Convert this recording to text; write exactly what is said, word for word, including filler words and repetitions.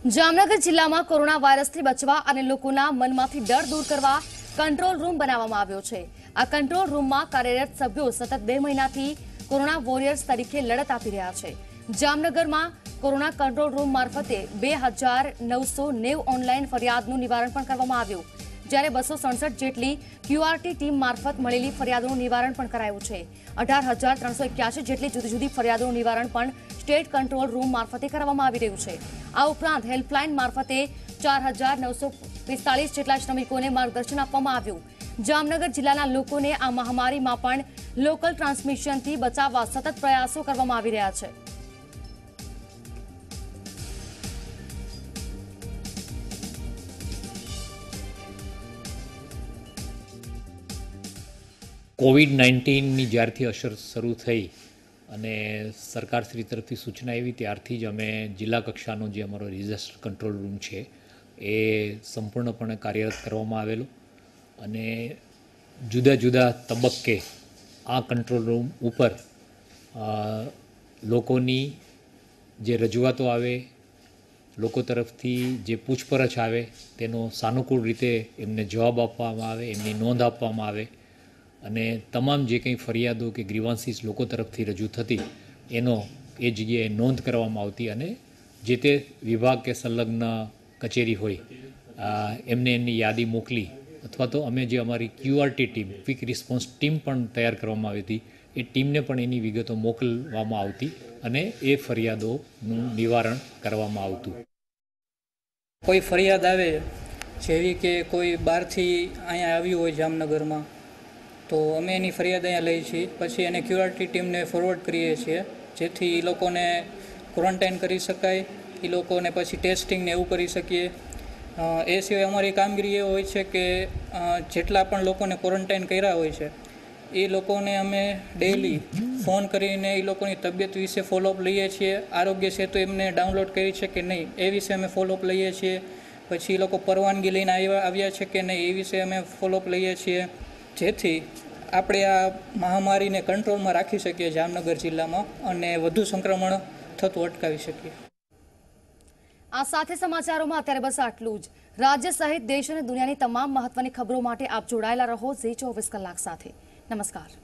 જામનગર જિલ્લામાં કોરોના વાયરસથી બચવા અને લોકોના મનમાંથી ડર દૂર કરવા કંટ્રોલ રૂમ બનાવવામાં આવ્યો છે। આ કંટ્રોલ રૂમમાં કાર્યરત સભ્યો સતત બે મહિનાથી કોરોના વોરિયર્સ તરીકે લડત આપી રહ્યા છે। જામનગરમાં કોરોના કંટ્રોલ રૂમ મારફતે બે હજાર નવસો નેવું ઓનલાઈન ફરિયાદનું નિવારણ પણ કરવામાં આવ્યું, જ્યારે બસો સડસઠ જેટલી ક્યુઆરટી ટીમ મારફત મળેલી ફરિયાદોનું નિવારણ પણ કરાયું છે। અઢાર હજાર ત્રણસો એક્યાસી જેટલી જુદી જુદી ફરિયાદોનું નિવારણ પણ સ્ટેટ કંટ્રોલ રૂમ મારફતે કરવામાં આવી રહ્યું છે। આ ઉપરાંત હેલ્પલાઇન મારફતે ચાર હજાર નવસો પિસ્તાળીસ જેટલા શ્રમિકોને માર્ગદર્શન આપવામાં આવ્યું। જામનગર જિલ્લાના લોકોને આ મહામારીમાં પણ લોકલ ટ્રાન્સમિશનથી બચાવવા સતત પ્રયાસો કરવામાં આવી રહ્યા છે। કોવિડ નાઇન્ટીનની જ્યારથી અસર શરૂ થઈ અને સરકારશ્રી તરફથી સૂચના આવી ત્યારથી જ અમે જિલ્લા કક્ષાનો જે અમારો ડિઝાસ્ટર કંટ્રોલ રૂમ છે એ સંપૂર્ણપણે કાર્યરત કરવામાં આવેલો અને જુદા જુદા તબક્કે આ કંટ્રોલ રૂમ ઉપર લોકોની જે રજૂઆતો આવે, લોકો તરફથી જે પૂછપરછ આવે તેનો સાનુકૂળ રીતે એમને જવાબ આપવામાં આવે, એમની નોંધ આપવામાં આવે અને તમામ જે કંઈ ફરિયાદો કે ગ્રીવાન્સીસ લોકો તરફથી રજૂ થતી એનો એ જગ્યાએ નોંધ કરવામાં આવતી અને જે તે વિભાગ કે સંલગ્ન કચેરી હોય એમને એમની યાદી મોકલી અથવા તો અમે જે અમારી QRT team quick response team પણ તૈયાર કરવામાં આવી હતી એ ટીમને પણ એની વિગતો મોકલવામાં આવતી અને એ ફરિયાદોનું નિવારણ કરવામાં આવતું। કોઈ ફરિયાદ આવે જેવી કે કોઈ બહારથી અહીંયા આવ્યું હોય જામનગરમાં તો અમે એની ફરિયાદ અહીંયા લઈએ છીએ, પછી એને ક્યુઆરટી ટીમને ફોરવર્ડ કરીએ છીએ જેથી એ લોકોને ક્વોરન્ટાઇન કરી શકાય, એ લોકોને પછી ટેસ્ટિંગને એવું કરી શકીએ। એ સિવાય અમારી કામગીરી એ હોય છે કે જેટલા પણ લોકોને ક્વોરન્ટાઇન કર્યા હોય છે એ લોકોને અમે ડેઇલી ફોન કરીને એ લોકોની તબિયત વિશે ફોલોઅપ લઈએ છીએ। આરોગ્ય સેતુ એમને ડાઉનલોડ કરી છે કે નહીં એ વિશે અમે ફોલોઅપ લઈએ છીએ, પછી એ લોકો પરવાનગી લઈને આવ્યા આવ્યા છે કે નહીં એ વિશે અમે ફોલોઅપ લઈએ છીએ જેથી આપણે આ મહામારીને કંટ્રોલમાં રાખી શકીએ જામનગર જિલ્લામાં અને વધુ સંક્રમણ થતું અટકાવી શકીએ। આ સાથે સમાચારોમાં અત્યારે બસ આટલું જ। રાજ્ય સહિત દેશ અને દુનિયાની તમામ મહત્વની ખબરો માટે આપ જોડાયેલા રહો ઝી ચોવીસ કલાક સાથે। નમસ્કાર।